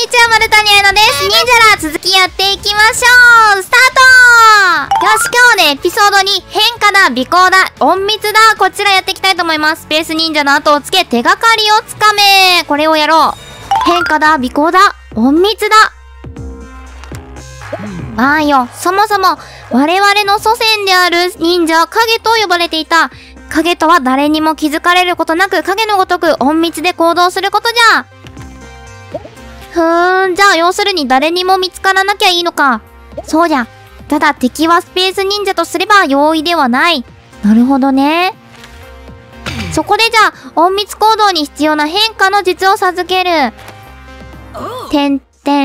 にちは、丸谷彩乃です。忍者ら続きやっていきましょう。スタート。よし、今日ね、エピソード2、変化だ、尾行だ、隠密だ、こちらやっていきたいと思います。スペース忍者の後をつけ、手がかりをつかめ。これをやろう。変化だ、尾行だ、隠密だ。あんよ、そもそも、我々の祖先である忍者、影と呼ばれていた。影とは誰にも気づかれることなく、影のごとく隠密で行動することじゃ。じゃあ要するに誰にも見つからなきゃいいのか。そうじゃ。ただ敵はスペース忍者とすれば容易ではない。なるほどね。そこでじゃあ、隠密行動に必要な変化の術を授ける。変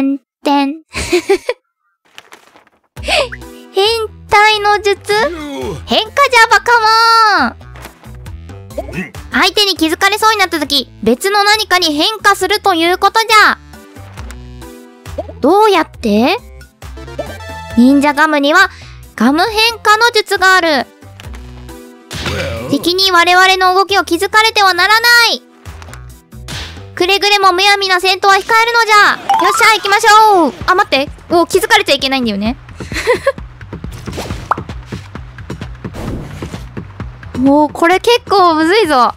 態の術？変化じゃバカモン。相手に気づかれそうになった時、別の何かに変化するということじゃ。どうやって？忍者ガムにはガム変化の術がある。敵に我々の動きを気づかれてはならない。くれぐれもむやみな戦闘は控えるのじゃ。よっしゃ行きましょう。あ、待って。気づかれちゃいけないんだよね。もうこれ結構むずいぞ。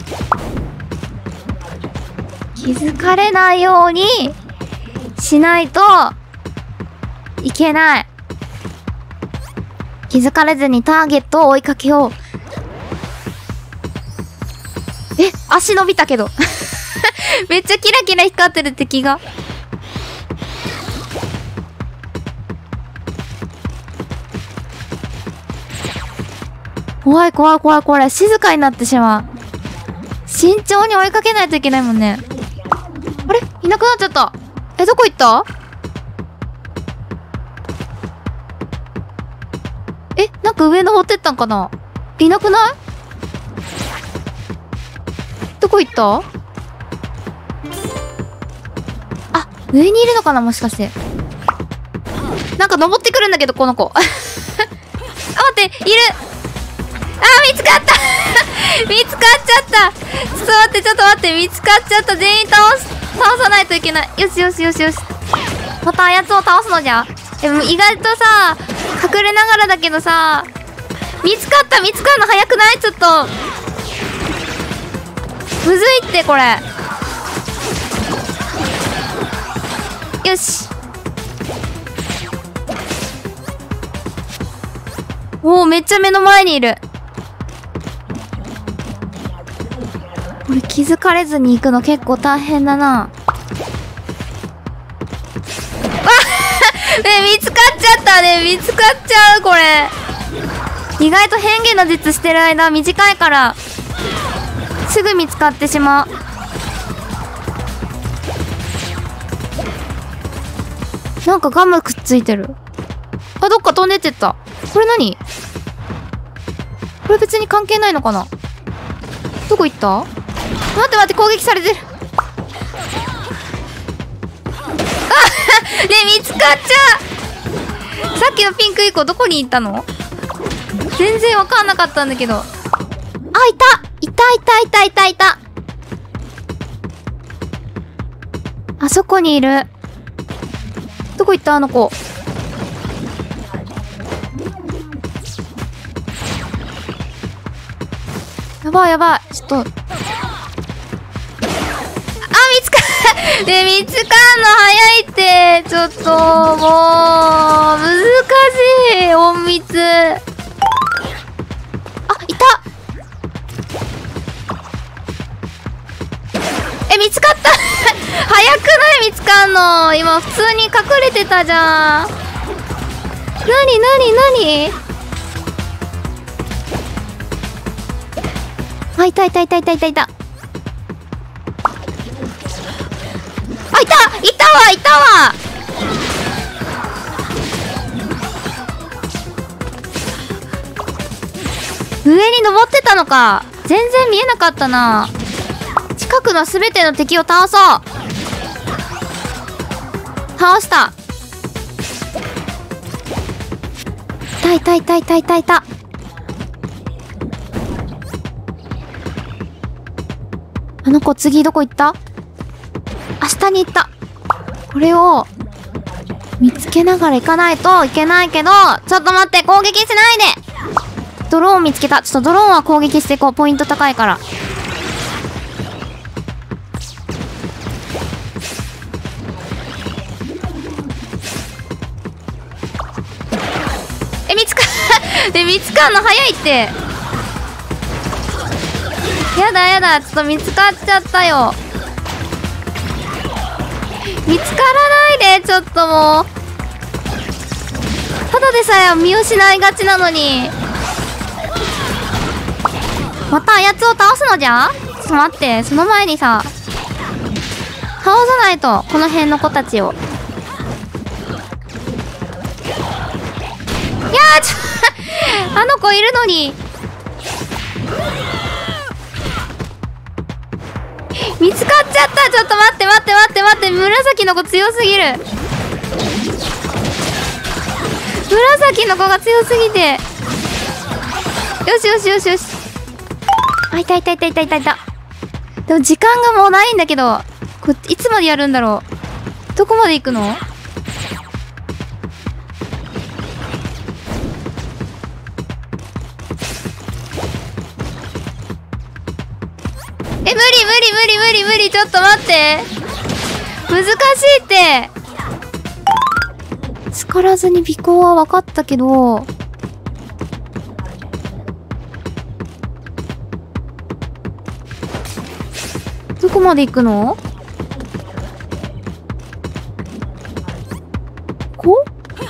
気づかれないようにしないといけない。気づかれずにターゲットを追いかけよう。足伸びたけど。めっちゃキラキラ光ってる敵が。怖い怖い怖い怖い。静かになってしまう。慎重に追いかけないといけないもんね。あれ？いなくなっちゃった。どこ行った？なんか上登ってったんかな？いなくない？どこ行った？あ、上にいるのかなもしかして。なんか登ってくるんだけど、この子。あ、待って、いる！見つかった見つかっちゃった。ちょっと待って、ちょっと待って、見つかっちゃった。全員倒さないといけない。よしよしよしよし。またあやつを倒すのじゃ。でも意外とさ、隠れながらだけどさ、見つかるの早くない？ちょっとむずいって、これ。よし。めっちゃ目の前にいる。これ気づかれずに行くの結構大変だな。見つかっちゃったね。見つかっちゃう、これ。意外と変化の術してる間短いからすぐ見つかってしまう。なんかガムくっついてる。あ、どっか飛んでってった。これ何？これ別に関係ないのかな？どこ行った？待って待って、攻撃されてる。ねえ、見つかっちゃう。さっきのピンクいい子どこに行ったの？全然わかんなかったんだけど。あ、いた。あそこにいる。どこ行った？あの子。やばいやばい。ちょっと。見つかんの早いって。ちょっと、もう、難しい。隠密。いた。見つかった。早くない？見つかんの。今、普通に隠れてたじゃん。なにいた。いたわ。上に登ってたのか。全然見えなかったな。近くのすべての敵を倒そう。倒した。いた。あの子次どこ行った？あ、下に行った。 これを、見つけながら行かないといけないけど、ちょっと待って、攻撃しないで。ドローン見つけた。ちょっとドローンは攻撃していこう。ポイント高いから。見つかんの早いって。やだやだ、ちょっと見つかっちゃったよ。見つからないで、ちょっともう。ただでさえ見失いがちなのに。またあやつを倒すのじゃ？ちょっと待って、その前にさ、倒さないと、この辺の子たちを。いやー、あの子いるのに。見つかっちゃった。ちょっと待って待って待って待って。紫の子強すぎる。紫の子が強すぎて。よしよしよしよし。あ、いたいたいたいたいたいた。でも時間がもうないんだけど、これいつまでやるんだろう。どこまで行くの？無理無理無理無理無理。ちょっと待って。難しいって。使らずに尾行は分かったけど。どこまで行くの？こう？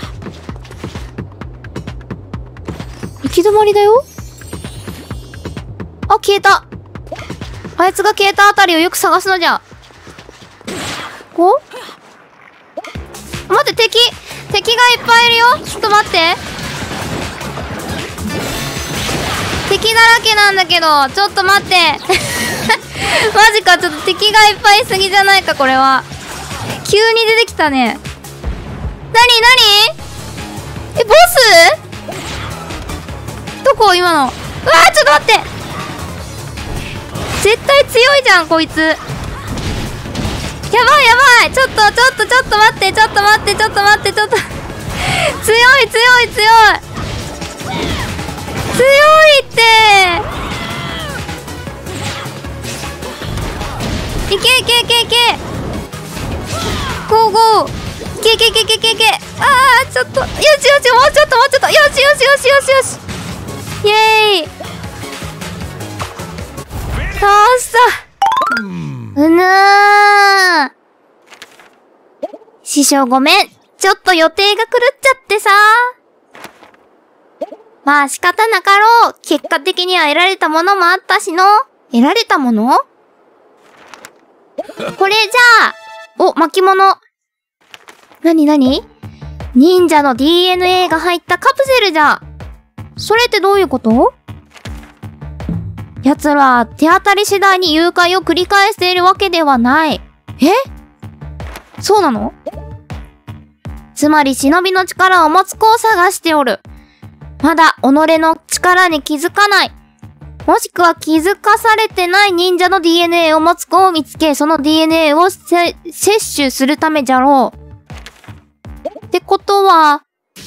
行き止まりだよ。あ、消えた。あいつが消えたあたりをよく探すのじゃ。こう？待って、敵がいっぱいいるよ。ちょっと待って。敵だらけなんだけど、ちょっと待って。マジか、ちょっと敵がいっぱいいすぎじゃないか、これは。急に出てきたね。なになに？ボス？どこ今の。うわー、ちょっと待って。絶対強いじゃん、こいつ。やばいやばい。ちょっと待って、ちょっと待って、ちょっと待って、ちょっと。強い強い強い。強いって。いけいけいけいけ。ゴーゴー。いけいけいけいけいけいけ。あー、ちょっと。よしよし、もうちょっともうちょっと。よしよしよしよしよし。イェーイ。倒した。うぬー。師匠ごめん。ちょっと予定が狂っちゃってさ。まあ仕方なかろう。結果的には得られたものもあったしの。得られたもの？これじゃあ。お、巻物。なになに？忍者の DNA が入ったカプセルじゃ。それってどういうこと？奴らは手当たり次第に誘拐を繰り返しているわけではない。え？そうなの？つまり忍びの力を持つ子を探しておる。まだ己の力に気づかない。もしくは気づかされてない忍者の DNA を持つ子を見つけ、その DNA を摂取するためじゃろう。ってことは、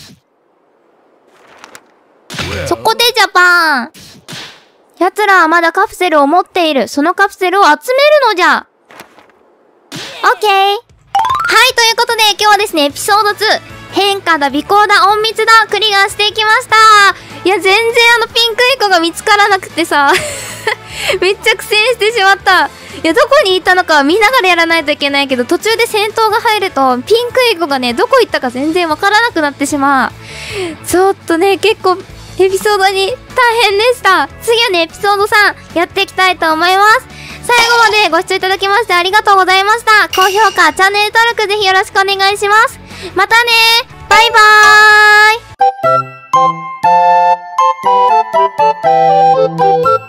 そこでジャパン。奴らはまだカプセルを持っている。そのカプセルを集めるのじゃ。オッケー。はい、ということで今日はですね、エピソード2、変化だ、尾行だ、隠密だ、クリアしていきました。いや、全然ピンクイコが見つからなくてさ、めっちゃ苦戦してしまった。いや、どこに行ったのかは見ながらやらないといけないけど、途中で戦闘が入ると、ピンクイコがね、どこ行ったか全然わからなくなってしまう。ちょっとね、結構、エピソードに大変でした。次はね、エピソード3やっていきたいと思います。最後までご視聴いただきましてありがとうございました。高評価、チャンネル登録ぜひよろしくお願いします。またねー。バイバーイ。